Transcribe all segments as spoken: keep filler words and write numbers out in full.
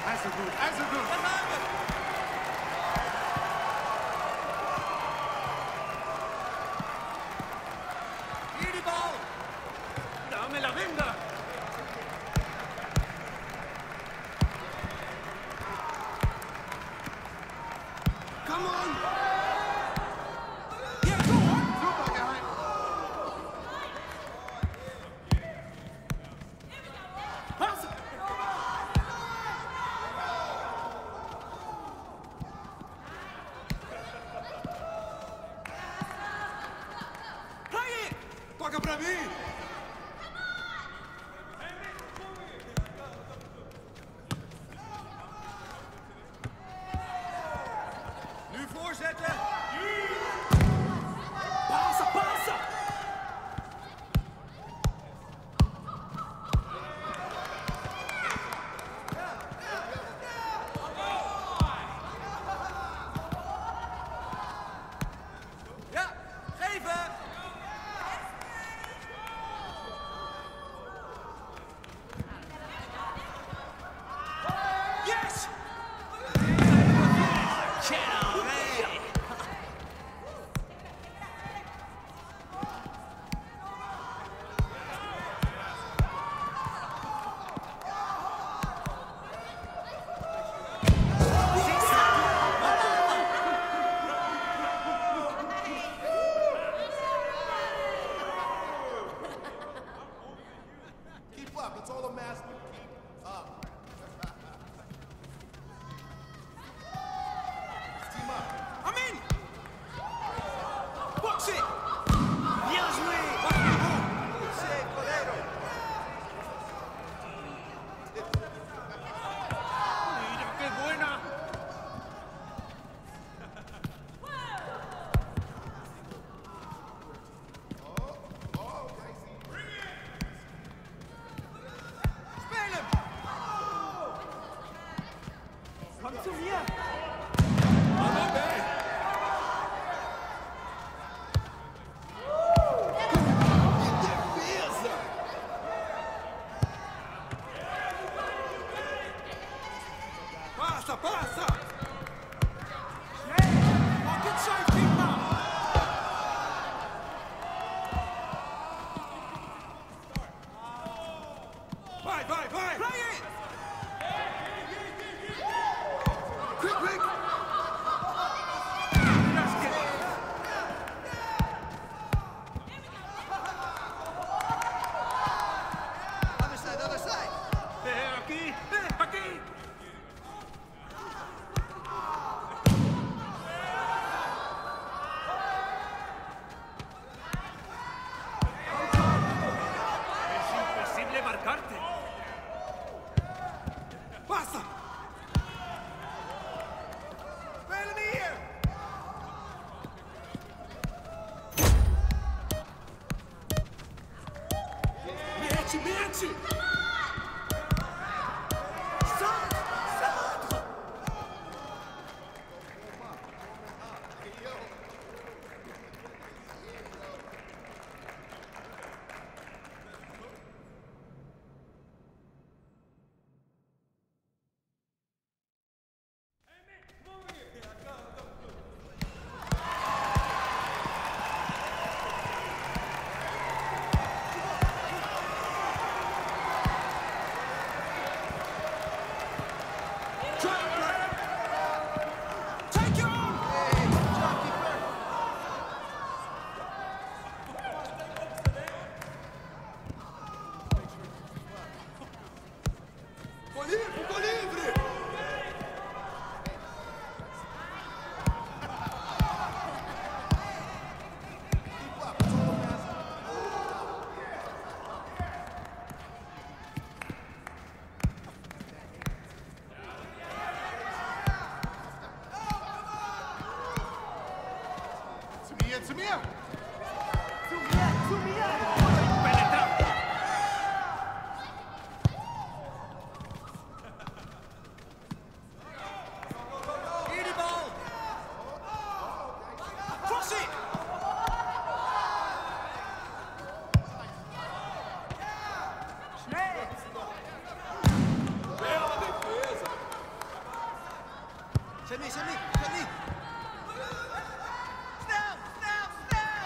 Also gut, also gut. Hier die Ball. Dámela, venga. Come on. Ja, go on. Super geheim. Pass. Toca pra mim! Nu voorzetten! Passa, passa! Ja, geven! Yes! Keep up. It's all a master. Keep up. Team up. I'm in. Box it. Dios mío. Sí, codero. Mira qué buena. Komm zu mir! Passa, passa! Schnell! Mach den Scheißfinger! Vai, vai, vai! Play it! Quick, quick! Other side, other side! Eh, aquí! Eh, aquí! Es imposible marcarte. Pasa! me, it's on me, it's on me. Snel, snel, snel!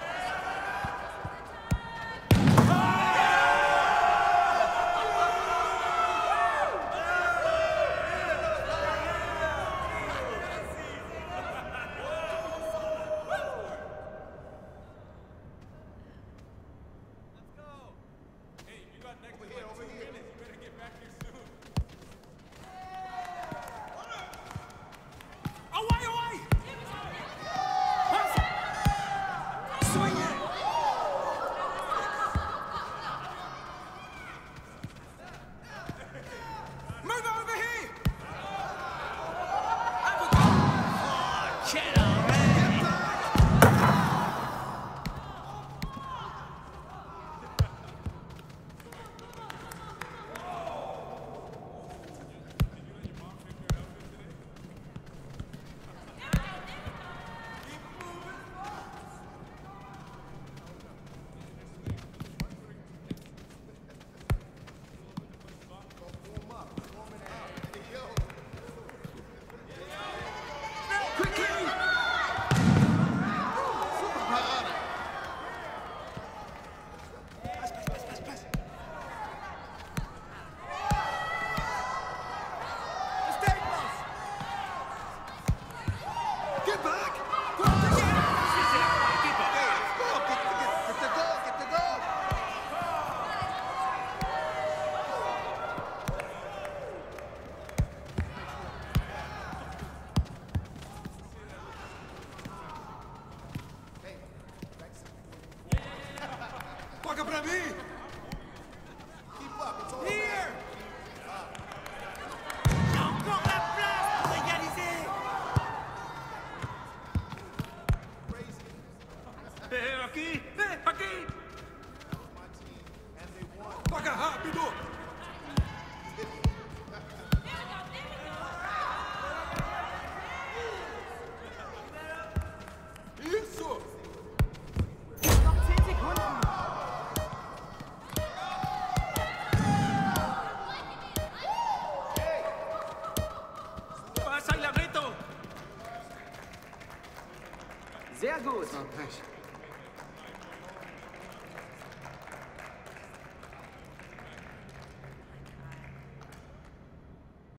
Toca pra mim! Here! Encore la place pour égaliser! É aqui! É aqui! Toca rápido! Isso! Noch zehn Sekunden. Passa aí, Lamento! Sehr gut. Ah, Pech.